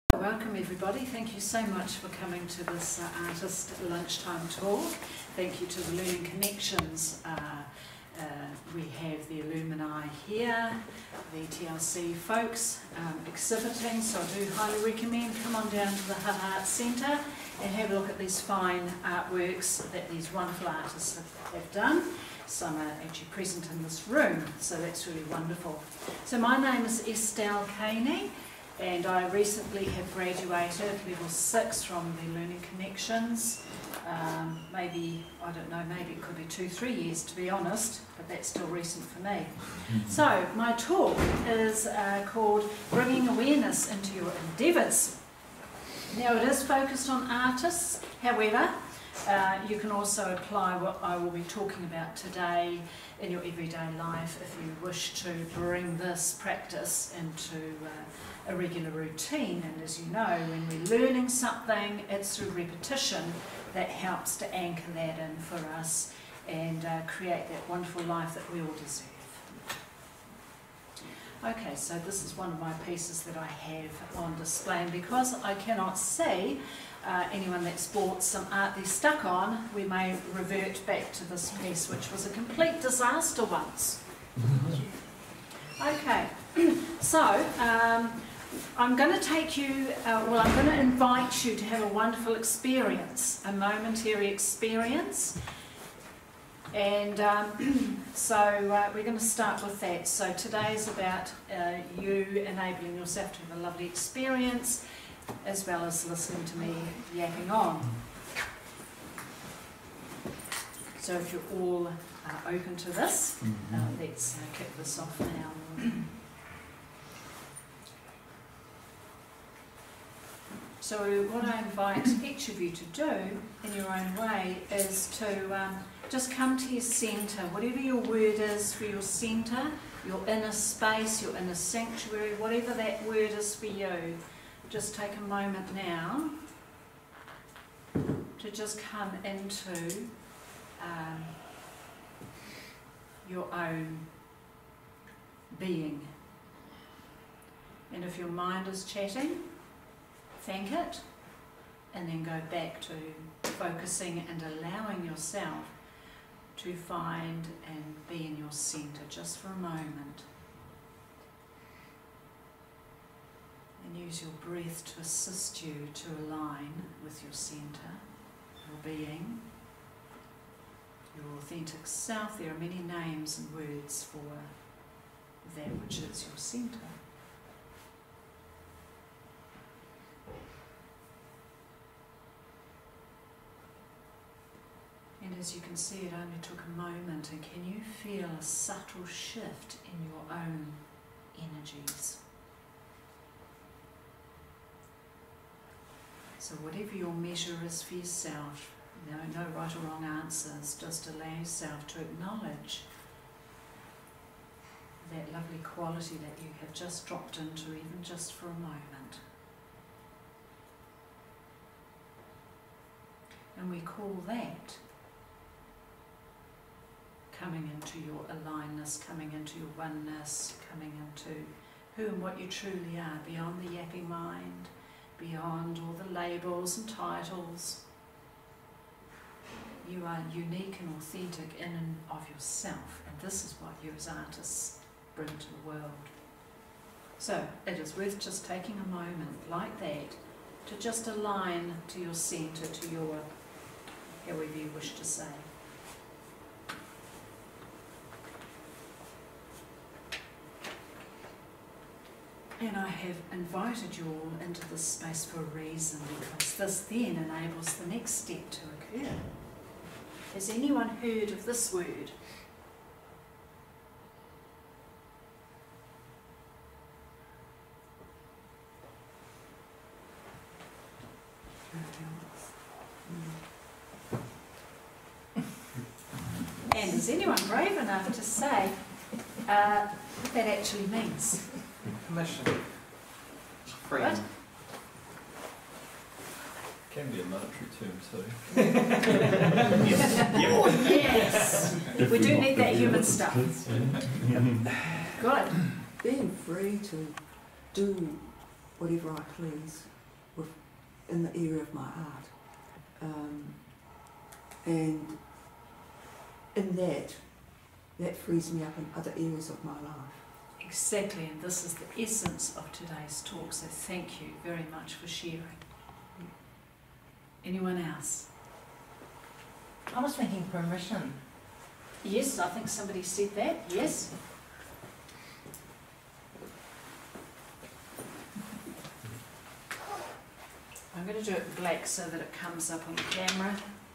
Welcome everybody. Thank you so much for coming to this artist lunchtime talk. Thank you to the Learning Connections. We have the alumni here, the TLC folks exhibiting, so I do highly recommend come on down to the Hutt Arts Centre and have a look at these fine artworks that these wonderful artists have done. Some are actually present in this room, so that's really wonderful. So my name is Estelle Caney, and I recently have graduated level 6 from the Learning Connections. Maybe, I don't know, maybe it could be 2-3 years to be honest, but that's still recent for me. So my talk is called Bringing Awareness into Your Endeavours. Now it is focused on artists, however, you can also apply what I will be talking about today in your everyday life if you wish to bring this practice into a regular routine. And as you know, when we're learning something, it's through repetition that helps to anchor that in for us and create that wonderful life that we all deserve. Okay, so this is one of my pieces that I have on display, and because I cannot see anyone that's bought some art they're stuck on, we may revert back to this piece, which was a complete disaster once. Okay, so I'm going to take you, I'm going to invite you to have a wonderful experience, a momentary experience. And so we're going to start with that. So today's about you enabling yourself to have a lovely experience, as well as listening to me yapping on. So if you're all open to this, let's kick this off now. So what I invite each of you to do in your own way is to just come to your centre, whatever your word is for your centre, your inner space, your inner sanctuary, whatever that word is for you. Just take a moment now to just come into your own being. And if your mind is chatting, thank it, and then go back to focusing and allowing yourself to find and be in your centre just for a moment. And use your breath to assist you to align with your centre, your being, your authentic self. There are many names and words for that which is your centre. And as you can see, it only took a moment, and can you feel a subtle shift in your own energies? So whatever your measure is for yourself, no right or wrong answers, just allow yourself to acknowledge that lovely quality that you have just dropped into, even just for a moment. And we call that coming into your alignedness, coming into your oneness, coming into who and what you truly are, beyond the yapping mind, beyond all the labels and titles. You are unique and authentic in and of yourself, and this is what you as artists bring to the world. So it is worth just taking a moment like that to just align to your centre, to your, however you wish to say. And I have invited you all into this space for a reason, because this then enables the next step to occur. Has anyone heard of this word? And is anyone brave enough to say what that actually means? Permission. Freedom. What? Can be a monetary term too. Yes. We do need that human stuff. Good. Being free to do whatever I please in the area of my art. And in that frees me up in other areas of my life. Exactly, and this is the essence of today's talk, so thank you very much for sharing. Anyone else? I was thinking permission. Yes, I think somebody said that, yes. I'm going to do it black so that it comes up on the camera.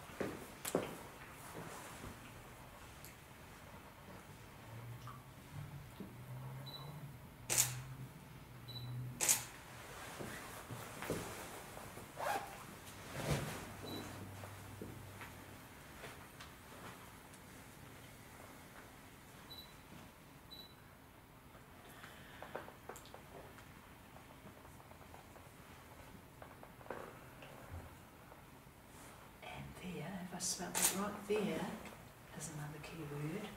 If I spelled it right, there is another key word.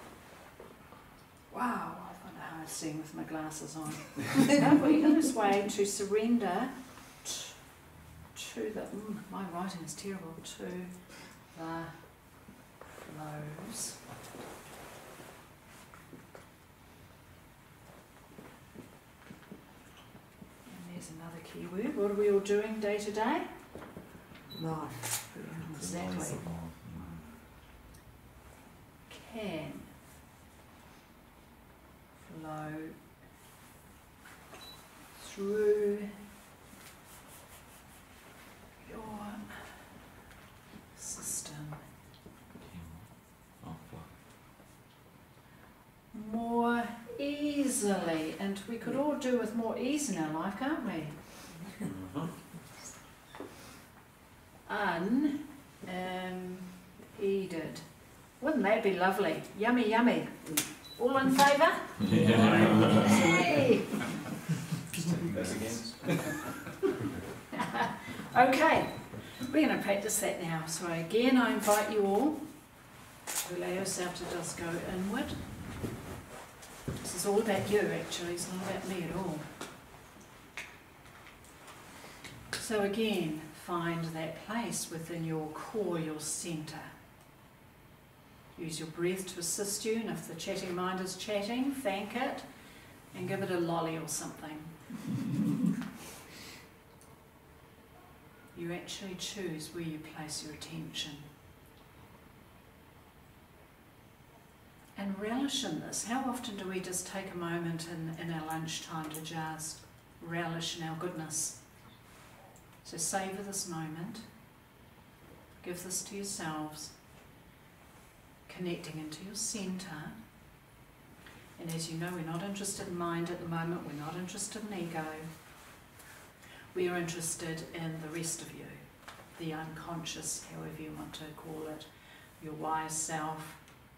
Wow, I find it hard seeing with my glasses on. No, but in this way, to surrender to the, my writing is terrible, to the flows. And there's another key word. What are we all doing day to day? Life. Exactly. Can flow through your system more easily, and we could all do with more ease in our life, can't we? Unimpeded. Wouldn't that be lovely? Yummy, yummy. All in favour? Yeah. Hey! Okay, we're going to practice that now. So again, I invite you all to allow yourself to just go inward. This is all about you, actually. It's not about me at all. So again, find that place within your core, your centre. Use your breath to assist you, and if the chatting mind is chatting, thank it and give it a lolly or something. You actually choose where you place your attention. And relish in this. How often do we just take a moment in our lunchtime to just relish in our goodness? So savour this moment. Give this to yourselves. Connecting into your centre. And as you know, we're not interested in mind at the moment. We're not interested in ego. We are interested in the rest of you. The unconscious, however you want to call it. Your wise self.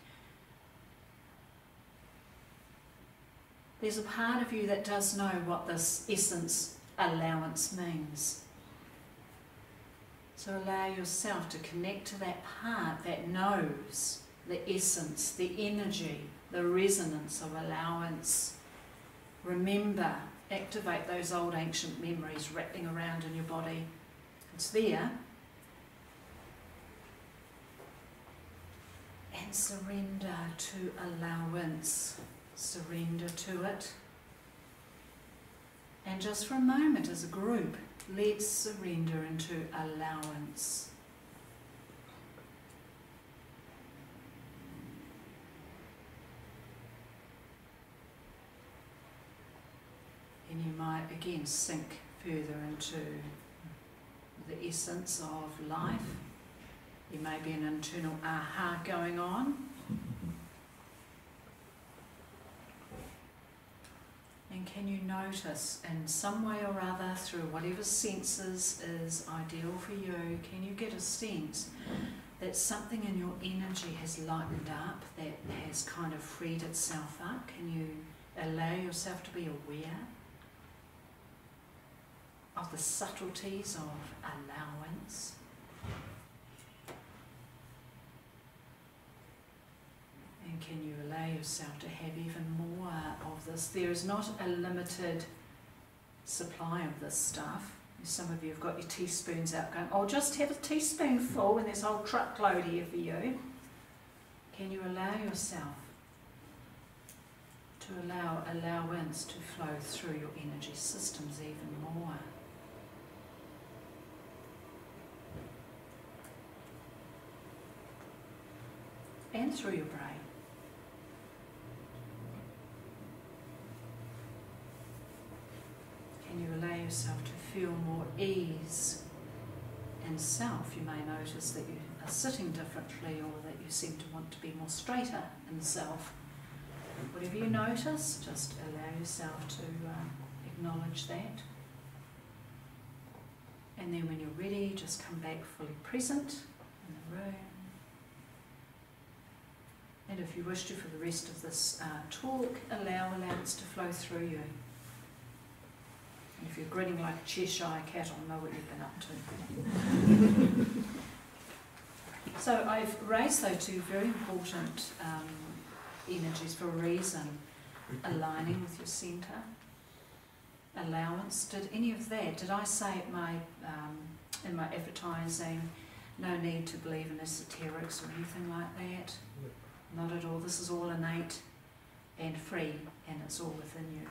There's a part of you that does know what this essence allowance means. So allow yourself to connect to that part that knows the essence, the energy, the resonance of allowance. Remember, activate those old ancient memories rattling around in your body. It's there. And surrender to allowance. Surrender to it. And just for a moment as a group, let's surrender into allowance. And you might again sink further into the essence of life. There may be an internal aha going on. And can you notice in some way or other, through whatever senses is ideal for you, can you get a sense that something in your energy has lightened up, that has kind of freed itself up? Can you allow yourself to be aware of the subtleties of allowance? And can you allow yourself to have even more of this? There is not a limited supply of this stuff. Some of you have got your teaspoons out going, oh, just have a teaspoonful when there's a whole truckload here for you. Can you allow yourself to allow allowance to flow through your energy systems even more? And through your brain. Can you allow yourself to feel more ease in self? You may notice that you are sitting differently, or that you seem to want to be more straighter in self. Whatever you notice, just allow yourself to acknowledge that. And then when you're ready, just come back fully present in the room. And if you wish to, for the rest of this talk, allow allowance to flow through you. And if you're grinning like a Cheshire cat, I'll know what you've been up to. So I've raised those two very important energies for a reason. Aligning with your centre. Allowance. Did any of that, did I say at my, in my advertising, no need to believe in esoterics or anything like that? Not at all. This is all innate and free, and it's all within you.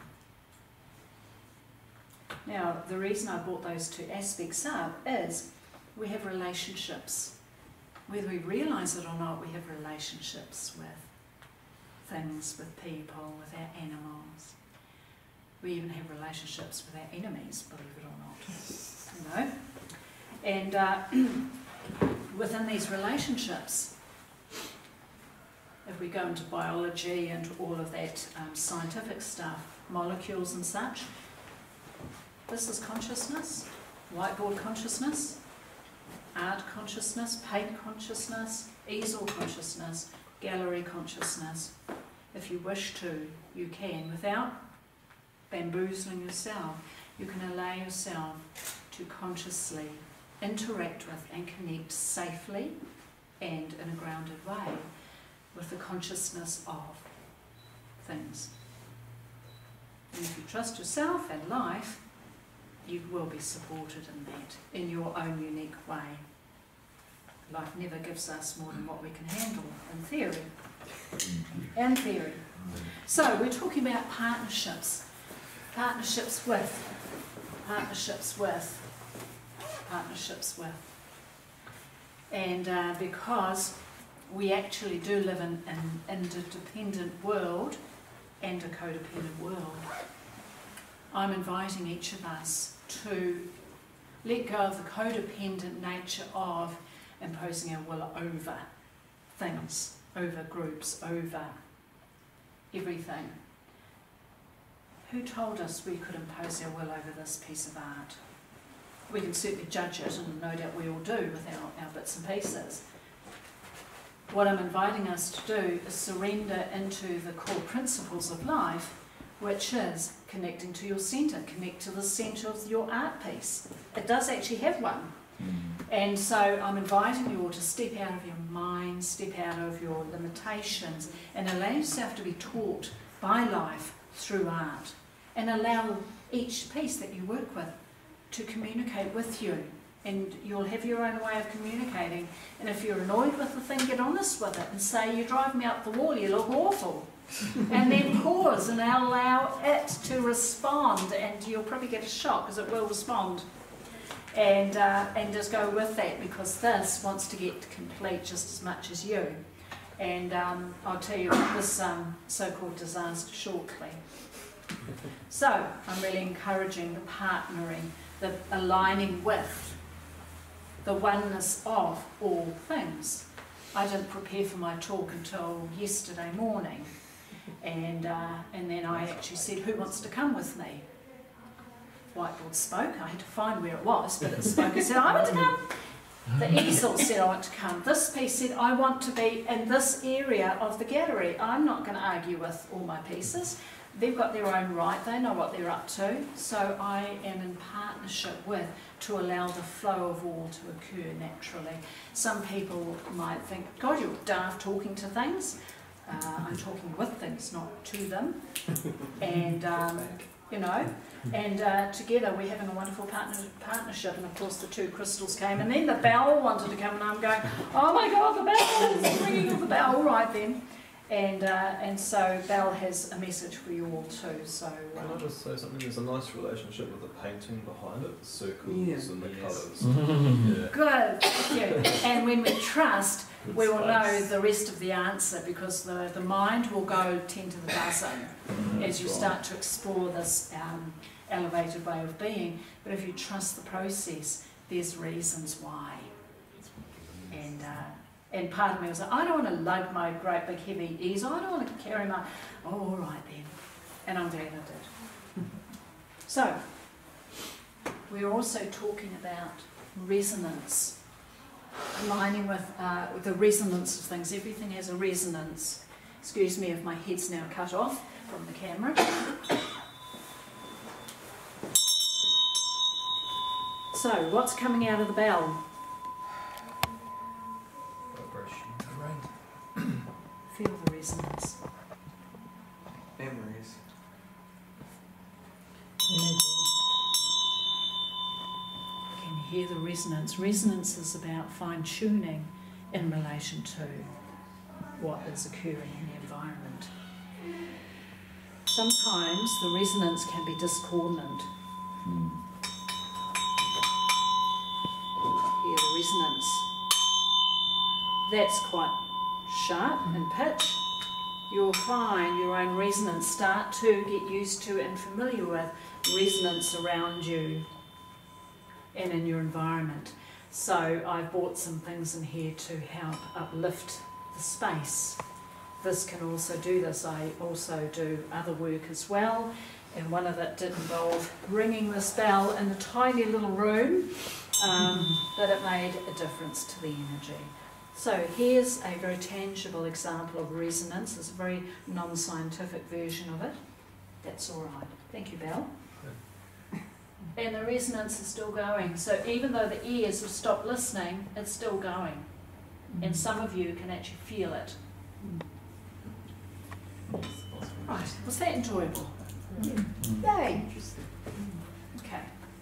Now, the reason I brought those two aspects up is we have relationships. Whether we realise it or not, we have relationships with things, with people, with our animals. We even have relationships with our enemies, believe it or not. You know? And within these relationships, if we go into biology and all of that scientific stuff, molecules and such, this is consciousness, whiteboard consciousness, art consciousness, paint consciousness, easel consciousness, gallery consciousness. If you wish to, you can, without bamboozling yourself. You can allow yourself to consciously interact with and connect safely and in a grounded way with the consciousness of things. And if you trust yourself and life, you will be supported in that, in your own unique way. Life never gives us more than what we can handle, in theory. In theory. So we're talking about partnerships. Partnerships with. Partnerships with. Partnerships with. And because we actually do live in an interdependent world and a codependent world, I'm inviting each of us to let go of the codependent nature of imposing our will over things, over groups, over everything. Who told us we could impose our will over this piece of art? We can certainly judge it, and no doubt we all do with our bits and pieces. What I'm inviting us to do is surrender into the core principles of life, which is connecting to your centre, connect to the centre of your art piece. It does actually have one. And so I'm inviting you all to step out of your mind, step out of your limitations, and allow yourself to be taught by life through art. And allow each piece that you work with to communicate with you. And you'll have your own way of communicating. And if you're annoyed with the thing, get honest with it and say, you drive me up the wall, you look awful. And then pause and allow it to respond, and you'll probably get a shock because it will respond. And just go with that, because this wants to get complete just as much as you. And I'll tell you about this so-called disaster shortly. So I'm really encouraging the partnering, the aligning with the oneness of all things. I didn't prepare for my talk until yesterday morning, and then I actually said, who wants to come with me? Whiteboard spoke. I had to find where it was, but it spoke and said, I want to come. The easel said, I want to come. This piece said, I want to be in this area of the gallery. I'm not going to argue with all my pieces. They've got their own right. They know what they're up to. So I am in partnership with, to allow the flow of all to occur naturally. Some people might think, God, you're daft talking to things. I'm talking with things, not to them. And you know, and together we're having a wonderful partnership, and of course the two crystals came, and then the bell wanted to come, and I'm going, oh my God, the bell is ringing of the bell, all right then. And so Belle has a message for you all too. So Can I just say something? There's a nice relationship with the painting behind it, the circles Yeah. and the colours. Yeah. good, thank you. And when we trust, Good we will know space. the rest of the answer, because the mind will go 10 to the dozen as you Right. start to explore this elevated way of being. But if you trust the process, there's reasons why. And part of me was like, I don't want to lug my great big heavy easel. I don't want to carry my, oh, all right then. And I'm glad I did. So, we're also talking about resonance, aligning with the resonance of things. Everything has a resonance. Excuse me if my head's now cut off from the camera. So, what's coming out of the bell? Feel the resonance. Memories. You can hear the resonance. Resonance is about fine-tuning in relation to what is occurring in the environment. Sometimes the resonance can be discordant. Hear the resonance. That's quite sharp in pitch. You'll find your own resonance start to get used to and familiar with resonance around you and in your environment. So I've brought some things in here to help uplift the space. This can also do this. I also do other work as well, and one of it did involve ringing this bell in a tiny little room, but it made a difference to the energy. So here's a very tangible example of resonance. It's a very non-scientific version of it. That's all right. Thank you, Belle. And the resonance is still going. So even though the ears have stopped listening, it's still going. And some of you can actually feel it. Right. Was that enjoyable? Yay! Okay.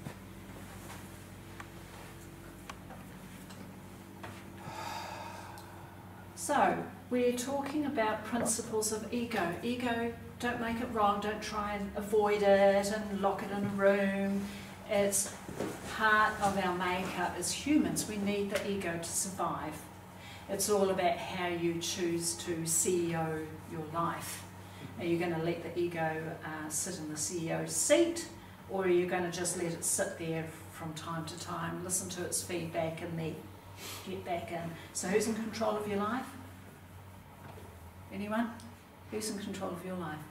So, we're talking about principles of ego. Ego, don't make it wrong, don't try and avoid it and lock it in a room. It's part of our makeup as humans. We need the ego to survive. It's all about how you choose to CEO your life. Are you going to let the ego sit in the CEO's seat, or are you going to just let it sit there from time to time, listen to its feedback and then get back in? So who's in control of your life? Anyone? Who's in control of your life?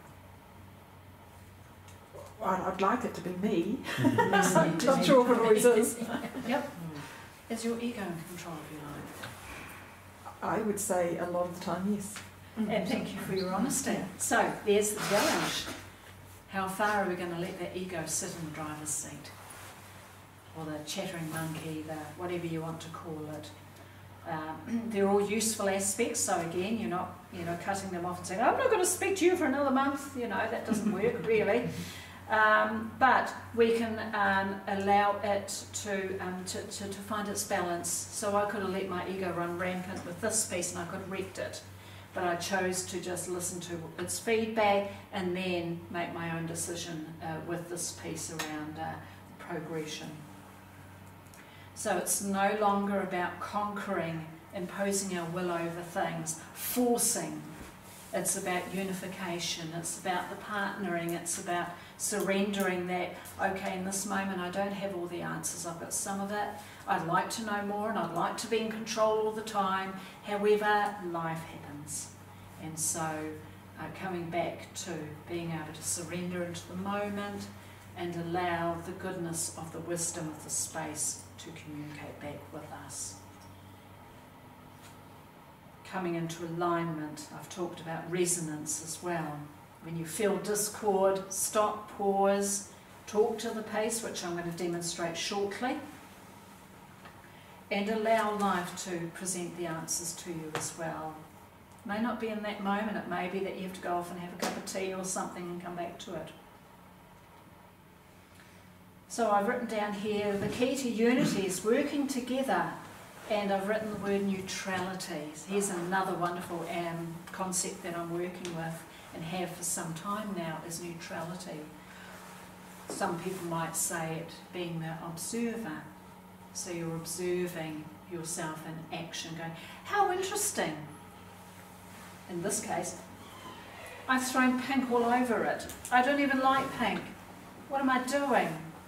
I'd like it to be me. Yes, I'm not sure if it always is. Yep. Is your ego in control of your life? I would say a lot of the time, yes. And thank you for your honesty. So there's the challenge. How far are we going to let that ego sit in the driver's seat? Or the chattering monkey, the whatever you want to call it. They're all useful aspects, so again, you're not cutting them off and saying, I'm not going to speak to you for another month, that doesn't work really. But we can allow it to find its balance. So I could have let my ego run rampant with this piece and I could have wrecked it. But I chose to just listen to its feedback and then make my own decision with this piece around progression. So it's no longer about conquering, imposing our will over things, forcing. It's about unification, it's about the partnering, it's about surrendering that, okay, in this moment I don't have all the answers, I've got some of it, I'd like to know more and I'd like to be in control all the time, however, life happens. And so coming back to being able to surrender into the moment and allow the goodness of the wisdom of the space to communicate back with us. Coming into alignment, I've talked about resonance as well. When you feel discord, stop, pause, talk to the pace, which I'm going to demonstrate shortly, and allow life to present the answers to you as well. It may not be in that moment, it may be that you have to go off and have a cup of tea or something and come back to it. So I've written down here, the key to unity is working together, and I've written the word neutrality. Here's another wonderful concept that I'm working with and have for some time now, is neutrality. Some people might say it being the observer. So you're observing yourself in action, going, how interesting. In this case, I've thrown pink all over it. I don't even like pink. What am I doing?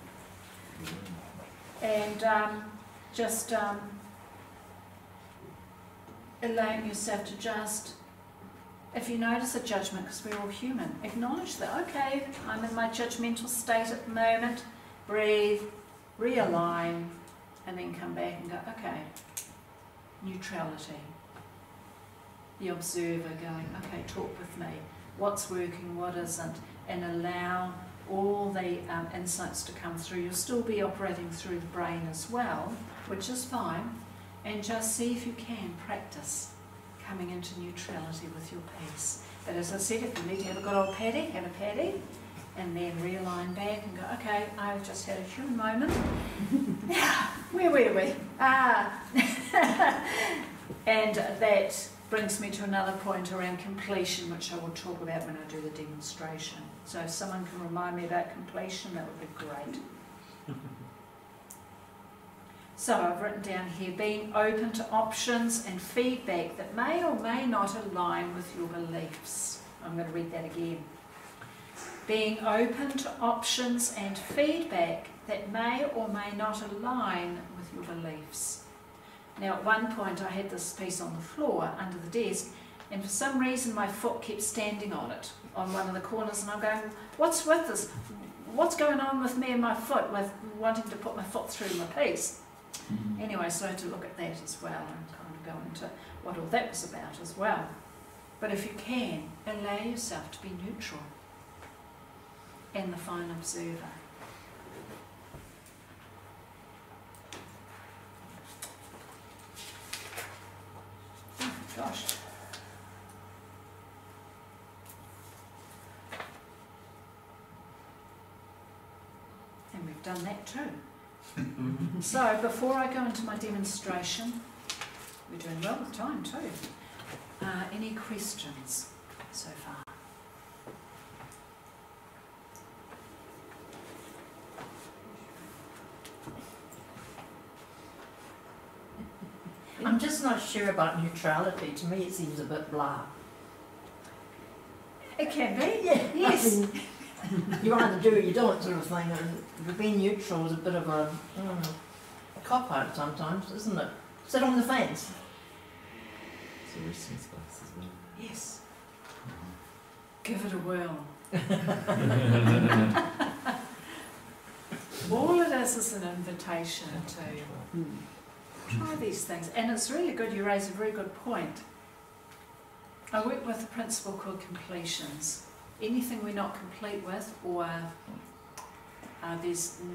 And just allowing yourself to just, if you notice a judgment, because we're all human, acknowledge that, okay, I'm in my judgmental state at the moment, breathe, realign, and then come back and go, okay, neutrality. The observer going, okay, talk with me. What's working, what isn't, and allow all the insights to come through. You'll still be operating through the brain as well, which is fine, and just see if you can practice coming into neutrality with your peace. But as I said, if you need to have a good old paddy, have a paddy, and then realign back and go, okay, I've just had a human moment. Now, where were we? And that brings me to another point around completion, which I will talk about when I do the demonstration. So if someone can remind me about completion, that would be great. So I've written down here, being open to options and feedback that may or may not align with your beliefs. I'm going to read that again. Being open to options and feedback that may or may not align with your beliefs. Now at one point I had this piece on the floor under the desk, and for some reason my foot kept standing on it, on one of the corners, and I'm going, what's with this? What's going on with me and my foot, with wanting to put my foot through my piece? Anyway, so I had to look at that as well and kind of go into what all that was about as well. But if you can, allow yourself to be neutral and the fine observer. Oh gosh. And we've done that too. So before I go into my demonstration, we're doing well with time too. Any questions so far? I'm just not sure about neutrality. To me, it seems a bit blah. It can be. Yeah. Yes. You either do or you don't, sort of thing. And being neutral is a bit of a cop-out sometimes, isn't it? Sit on the fence. It's a resting space as well. Yes. Give it a whirl. All it is an invitation to try these things. And it's really good, you raise a very good point. I work with a principle called completions. Anything we're not complete with, or there's,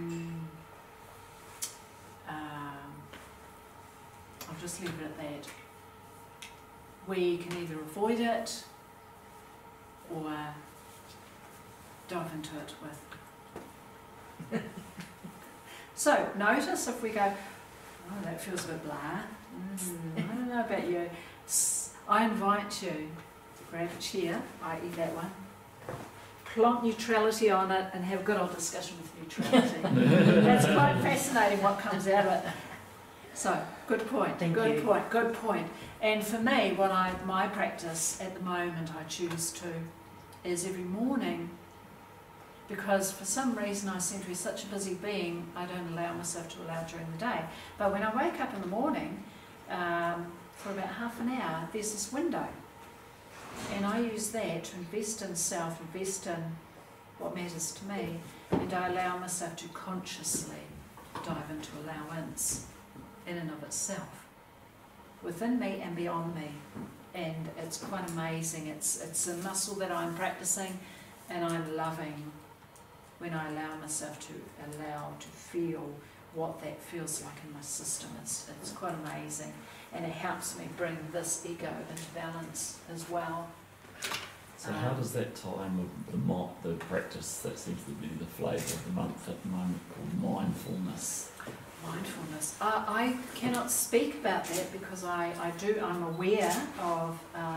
I'll just leave it at that. We can either avoid it or dive into it with. So notice if we go, oh, that feels a bit blah. I don't know about you. I invite you, grab a chair, i.e. that one, plonk neutrality on it and have a good old discussion with neutrality. That's quite fascinating what comes out of it. So, good point, good point, good point. And for me, my practice at the moment I choose to is every morning, because for some reason I seem to be such a busy being, I don't allow myself to allow during the day. But when I wake up in the morning, for about half an hour, there's this window. And I use that to invest in self, invest in what matters to me, and I allow myself to consciously dive into allowance in and of itself, within me and beyond me. And it's quite amazing. It's a muscle that I'm practicing, and I'm loving when I allow myself to feel what that feels like in my system. It's quite amazing, and it helps me bring this ego into balance as well. So how does that tie in with the practice that seems to be the flavour of the month at the moment called mindfulness? Mindfulness. I cannot speak about that because I'm aware of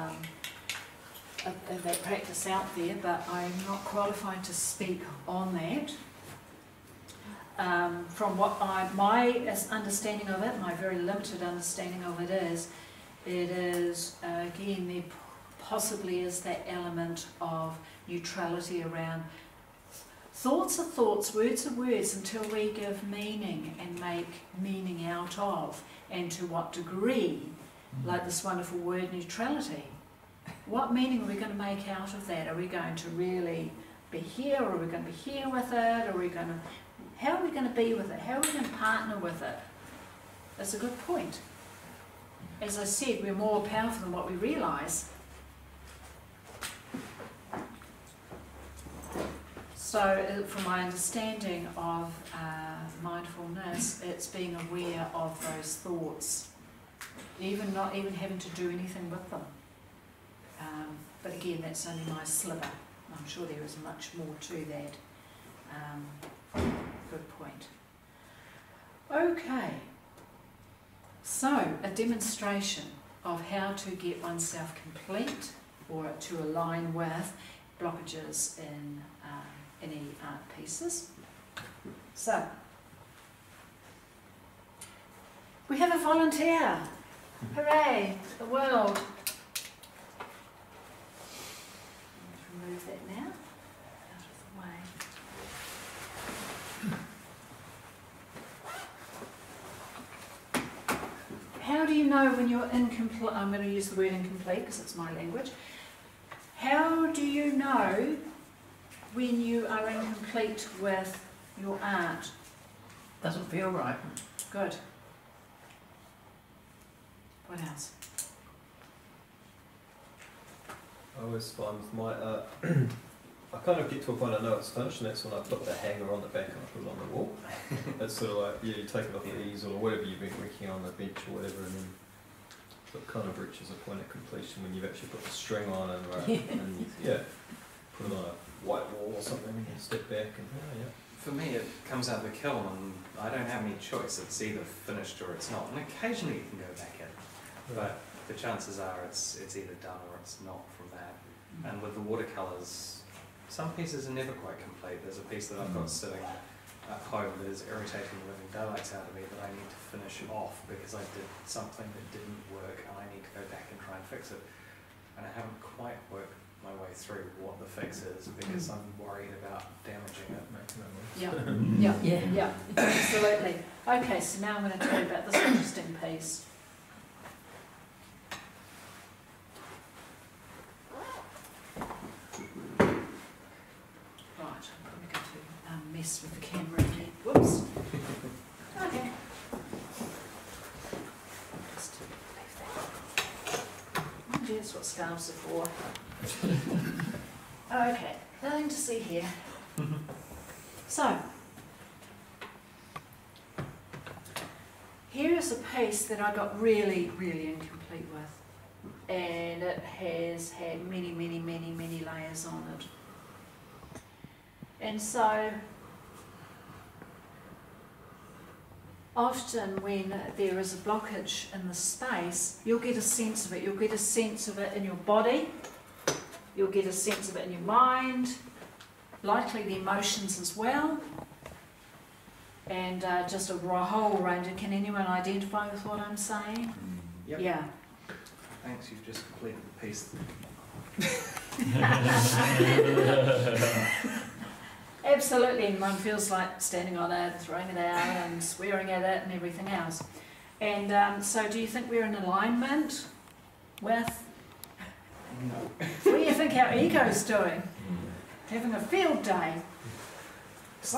that practice out there, but I'm not qualified to speak on that. From what my understanding of it, my very limited understanding of it is again, there possibly is that element of neutrality around thoughts are thoughts, words are words, until we give meaning and make meaning out of, and to what degree, like this wonderful word neutrality. What meaning are we going to make out of that? Are we going to really be here, or are we going to be here with it? How are we going to be with it? How are we going to partner with it? That's a good point. As I said, we're more powerful than what we realise. So, from my understanding of mindfulness, it's being aware of those thoughts, not even having to do anything with them. But again, that's only my sliver. I'm sure there is much more to that. Good point. Okay. So, a demonstration of how to get oneself complete or to align with blockages in any art pieces. So, we have a volunteer. Hooray, the world. Remove that now, out of the way. How do you know when you're incomplete? I'm going to use the word incomplete because it's my language. How do you know when you are incomplete with your art? Doesn't feel right. Good. What else? I always find with my art, I kind of get to a point I know it's finished, and that's when I put the hanger on the back and I put it on the wall. It's sort of like, yeah, you take it off the easel or whatever you've been working on, the bench or whatever, and then so it kind of reaches a point of completion when you've actually put the string on and, and put it on a white wall or something, and you step back and For me, it comes out of the kiln, and I don't have any choice. It's either finished or it's not. And occasionally you can go back in, but the chances are it's either done or it's not from that. And with the watercolours, some pieces are never quite complete. There's a piece that I've got sitting at home that is irritating the living daylights out of me that I need to finish off because I did something that didn't work and I need to go back and try and fix it. And I haven't quite worked my way through what the fix is because I'm worried about damaging it. Yeah, absolutely. Okay, so now I'm going to tell you about this interesting piece. Right, I'm going to mess with the camera again. Whoops. Okay. Just leave that. Oh, gee, that's what scarves are for. Okay, nothing to see here. So, here is a piece that I got really, really incomplete with. And it has had many, many, many, many layers on it. And so, often when there is a blockage in the space, you'll get a sense of it. You'll get a sense of it in your body. You'll get a sense of it in your mind, likely the emotions as well, and just a whole range. Can anyone identify with what I'm saying? Yep. Yeah. Thanks, you've just completed the piece. Absolutely, and one feels like standing on it, throwing it out and swearing at it and everything else. And so do you think we're in alignment with... No. What do you think our ego's doing? Having a field day. So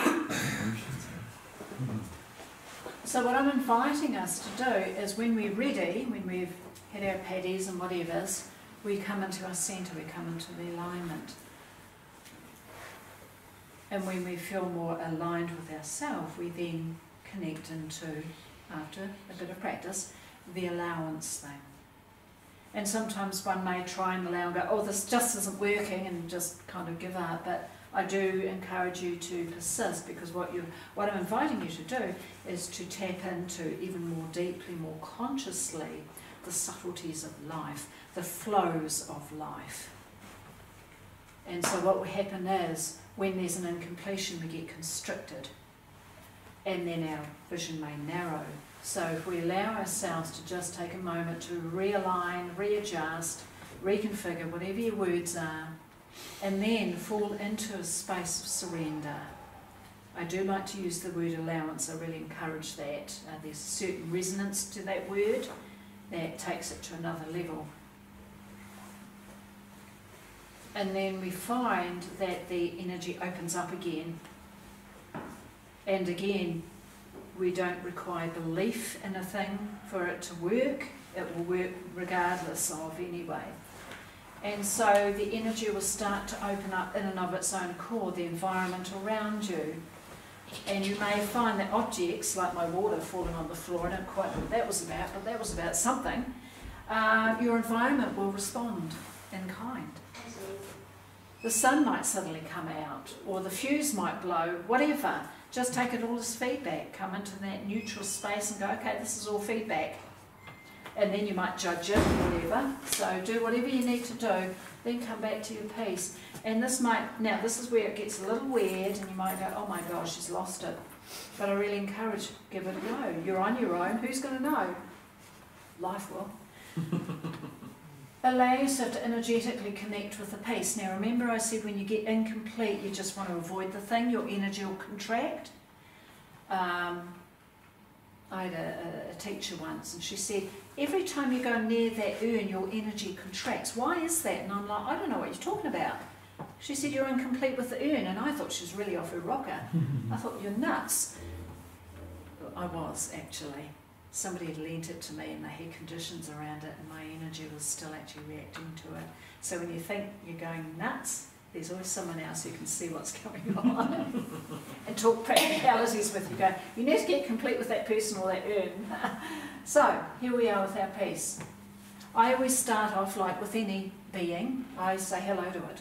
what I'm inviting us to do is when we're ready, when we've had our paddies and whatever's, we come into our centre, we come into the alignment. And when we feel more aligned with ourselves, we then connect into, after a bit of practice, the allowance thing. And sometimes one may try and allow and go, oh, this just isn't working, and just kind of give up. But I do encourage you to persist, because what I'm inviting you to do is to tap into even more deeply, more consciously, the subtleties of life, the flows of life. And so what will happen is, when there's an incompletion, we get constricted, and then our vision may narrow. So if we allow ourselves to just take a moment to realign, readjust, reconfigure, whatever your words are, and then fall into a space of surrender. I do like to use the word allowance. I really encourage that. There's a certain resonance to that word that takes it to another level. And then we find that the energy opens up again. And again, we don't require belief in a thing for it to work. It will work regardless of anyway. And so the energy will start to open up in and of its own accord, the environment around you. And you may find that objects, like my water falling on the floor, I don't quite know what that was about, but that was about something, your environment will respond in kind. The sun might suddenly come out, or the fuse might blow, whatever. Just take it all as feedback. Come into that neutral space and go, okay, this is all feedback. And then you might judge it, whatever. So do whatever you need to do, then come back to your peace. And this is where it gets a little weird, and you might go, oh my gosh, she's lost it. But I really encourage, give it a go. You're on your own, who's going to know? Life will. Allow yourself to energetically connect with the peace. Now remember, I said when you get incomplete, you just want to avoid the thing, your energy will contract. I had a teacher once, and she said, every time you go near that urn, your energy contracts. Why is that? And I'm like, I don't know what you're talking about. She said, you're incomplete with the urn. And I thought she was really off her rocker. I thought, you're nuts. I was, actually. Somebody had lent it to me, and they had conditions around it, and my energy was still actually reacting to it. So when you think you're going nuts, there's always someone else who can see what's going on and talk practicalities with you. Go, you need to get complete with that person or that urn. So here we are with our peace. I always start off like with any being. I say hello to it.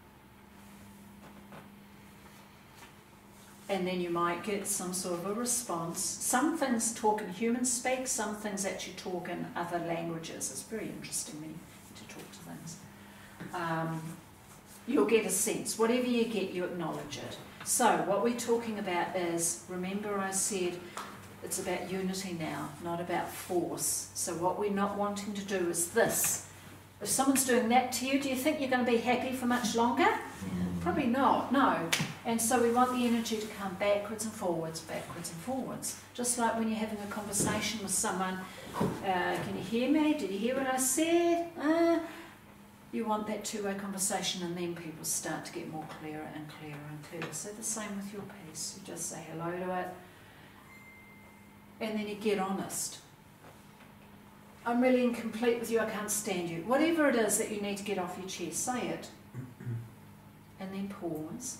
And then you might get some sort of a response. Some things talk in human speak, some things actually talk in other languages. It's very interesting when you get to talk to things. You'll get a sense. Whatever you get, you acknowledge it. So what we're talking about is, remember I said, it's about unity now, not about force. So what we're not wanting to do is this. If someone's doing that to you, do you think you're going to be happy for much longer? Probably not, no. And so we want the energy to come backwards and forwards, Just like when you're having a conversation with someone, can you hear me? Did you hear what I said? You want that two-way conversation, and then people start to get more clearer and clearer and clearer. So the same with your piece. You just say hello to it, and then you get honest. I'm really incomplete with you, I can't stand you. Whatever it is that you need to get off your chest, say it. And then pause.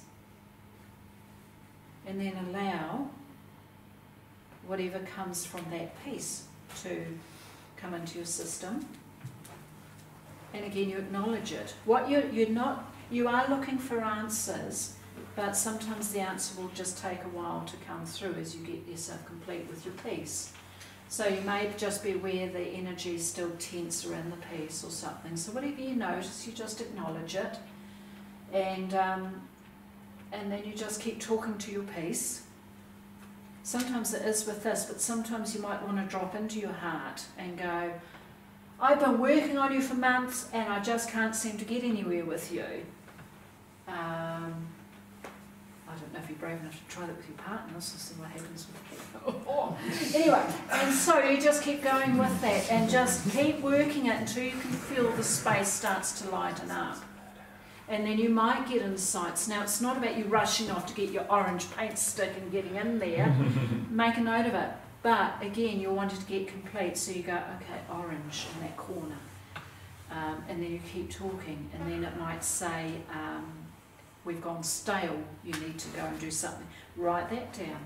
And then allow whatever comes from that piece to come into your system. And again, you acknowledge it. What you are looking for answers, but sometimes the answer will just take a while to come through as you get yourself complete with your piece. So you may just be aware the energy is still tense around the piece or something. So whatever you notice, you just acknowledge it, and then you just keep talking to your piece. Sometimes it is with this, but sometimes you might want to drop into your heart and go, I've been working on you for months and I just can't seem to get anywhere with you. I don't know if you're brave enough to try that with your partners to see what happens with people. Anyway, and so you just keep going with that and just keep working it until you can feel the space starts to lighten up. And then you might get insights. Now, it's not about you rushing off to get your orange paint stick and getting in there. Make a note of it. But again, you're wanting to get complete, so you go, okay, orange in that corner. And then you keep talking, and then it might say, we've gone stale, you need to go and do something. Write that down.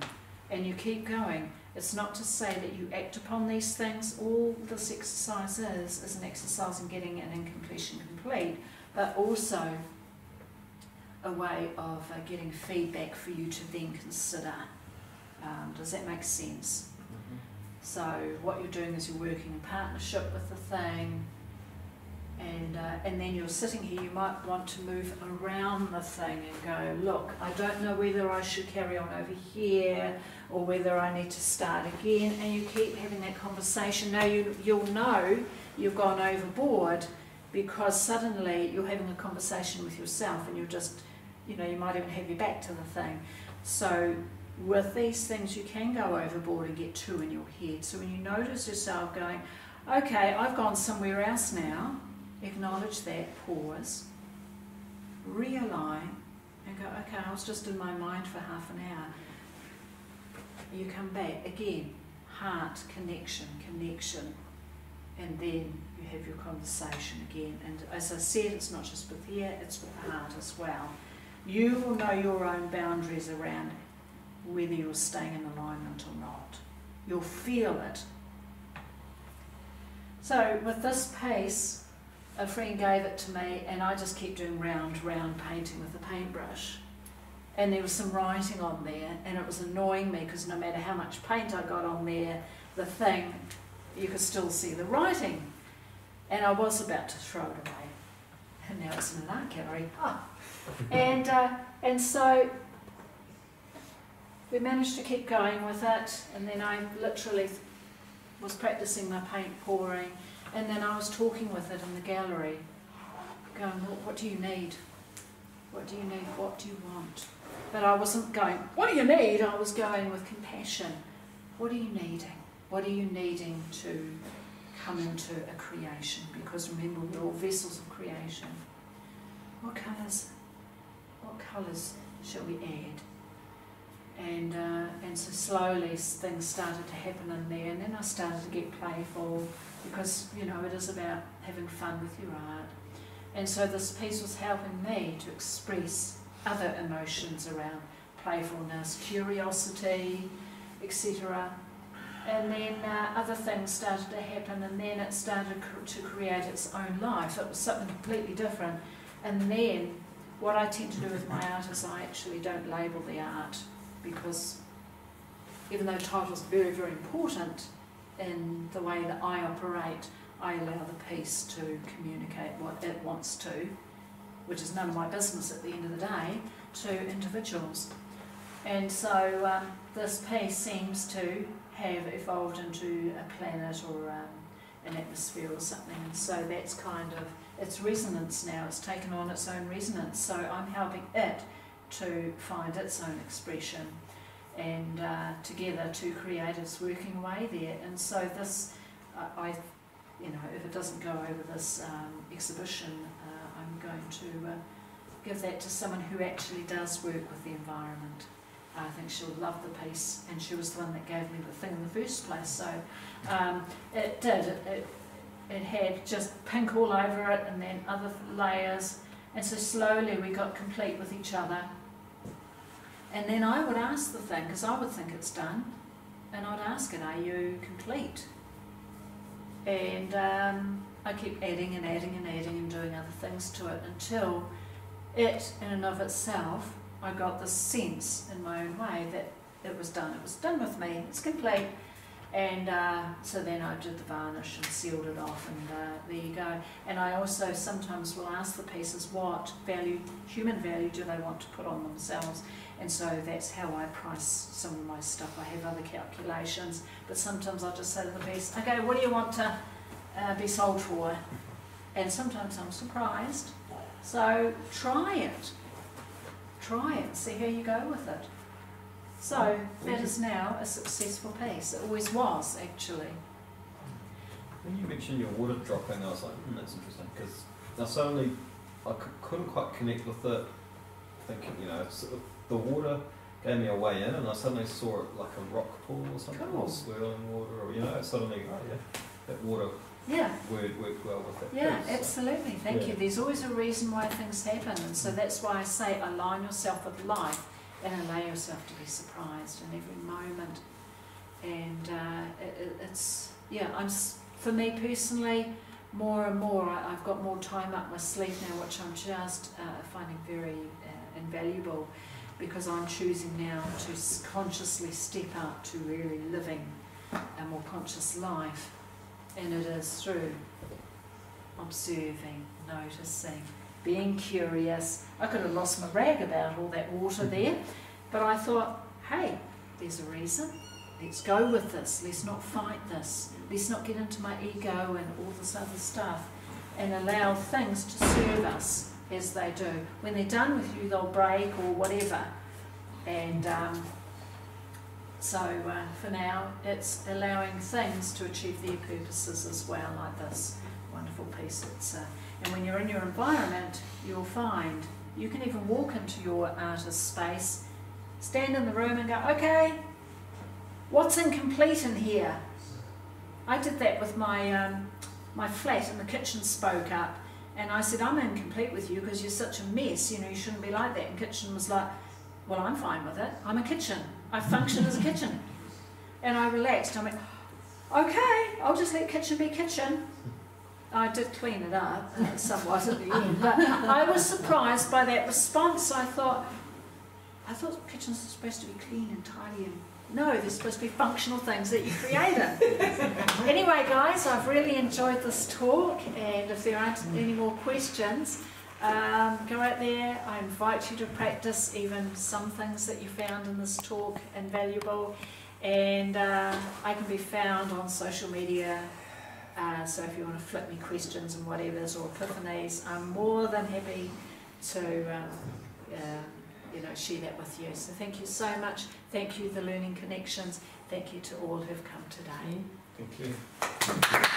and you keep going. It's not to say that you act upon these things. All this exercise is an exercise in getting an incompletion complete, but also a way of getting feedback for you to then consider. Does that make sense? So what you're doing is you're working in partnership with the thing, and then you're sitting here, you might want to move around the thing and go, look, I don't know whether I should carry on over here or whether I need to start again, and you keep having that conversation. Now you'll know you've gone overboard because suddenly you're having a conversation with yourself and you're just, you know, you might even have your back to the thing. So with these things you can go overboard and get too in your head. So when you notice yourself going, okay, I've gone somewhere else now, acknowledge that, pause, realign, and go, okay, I was just in my mind for half an hour. You come back again, heart, connection, and then you have your conversation again. And as I said, it's not just with the ear, it's with the heart as well. You will know your own boundaries around whether you're staying in alignment or not. You'll feel it. So with this piece, a friend gave it to me, and I just kept doing round painting with the paintbrush. And there was some writing on there, and it was annoying me because no matter how much paint I got on there, the thing, you could still see the writing. And I was about to throw it away. And now it's in an art gallery. And so we managed to keep going with it, and then I literally was practicing my paint pouring, and then I was talking with it in the gallery, going, well, what do you need? What do you need? What do you want? But I wasn't going, what do you need? I was going with compassion. What are you needing? What are you needing to come into a creation? Because remember, we're all vessels of creation. What colours shall we add? And so slowly things started to happen in there, and then I started to get playful because, you know, it is about having fun with your art. And so this piece was helping me to express other emotions around playfulness, curiosity, etc. And then other things started to happen, and then it started to create its own life. It was something completely different. And then what I tend to do with my art is I actually don't label the art, because even though title's very, very important in the way that I operate, I allow the piece to communicate what it wants to, which is none of my business at the end of the day, to individuals. And so this piece seems to have evolved into a planet or an atmosphere or something, and so that's kind of its resonance now. It's taken on its own resonance, so I'm helping it to find its own expression, and together two creatives working away there. And so this, you know, if it doesn't go over this exhibition, I'm going to give that to someone who actually does work with the environment. I think she'll love the piece, and she was the one that gave me the thing in the first place. So it did. It had just pink all over it, and then other layers, and so slowly we got complete with each other. And then I would ask the thing, because I would think it's done, and I'd ask it, are you complete? And I keep adding and adding and adding and doing other things to it until it, in and of itself, I got this sense in my own way that it was done. It was done with me. It's complete. And so then I did the varnish and sealed it off, and there you go. And I also sometimes will ask the pieces what value, human value, do they want to put on themselves. And so that's how I price some of my stuff. I have other calculations, but sometimes I'll just say to the piece, okay, what do you want to be sold for? And sometimes I'm surprised. So try it. Try it, see how you go with it. So that is now a successful piece. It always was, actually. When you mentioned your water dropping, I was like, that's interesting, because I suddenly, couldn't quite connect with it, thinking, you know, sort of the water gave me a way in, and I suddenly saw it like a rock pool or something, Cool. or swirling water, or, you know, suddenly, oh yeah, that water Yeah. word worked well with it. Yeah, too, so. absolutely. Thank you. There's always a reason why things happen, and so that's why I say align yourself with life and allow yourself to be surprised in every moment. And for me personally, more and more, I've got more time up my sleeve now, which I'm just finding very invaluable, because I'm choosing now to consciously step up to really living a more conscious life, and it is through observing, noticing, being curious. I could have lost my rag about all that water there, but I thought, hey, there's a reason. Let's go with this. Let's not fight this. Let's not get into my ego and all this other stuff, and allow things to serve us as they do. When they're done with you, they'll break or whatever. And for now, it's allowing things to achieve their purposes as well, like this wonderful piece. And when you're in your environment, you'll find you can even walk into your artist space, stand in the room and go, okay, what's incomplete in here? I did that with my my flat, and the kitchen spoke up, and I said, I'm incomplete with you because you're such a mess, you shouldn't be like that. And kitchen was like, well, I'm fine with it. I'm a kitchen. I function as a kitchen. And I relaxed. I went, okay, I'll just let kitchen be kitchen. I did clean it up somewhat at the end, but I was surprised by that response. I thought kitchens are supposed to be clean and tidy, and no, they're supposed to be functional things that you created. Anyway, guys, I've really enjoyed this talk, and if there aren't any more questions, go out there. I invite you to practice even some things that you found in this talk invaluable, and I can be found on social media, so if you want to flip me questions and whatevers or epiphanies, I'm more than happy to share that with you. So thank you so much. Thank you, the Learning Connections. Thank you to all who've come today. Thank you.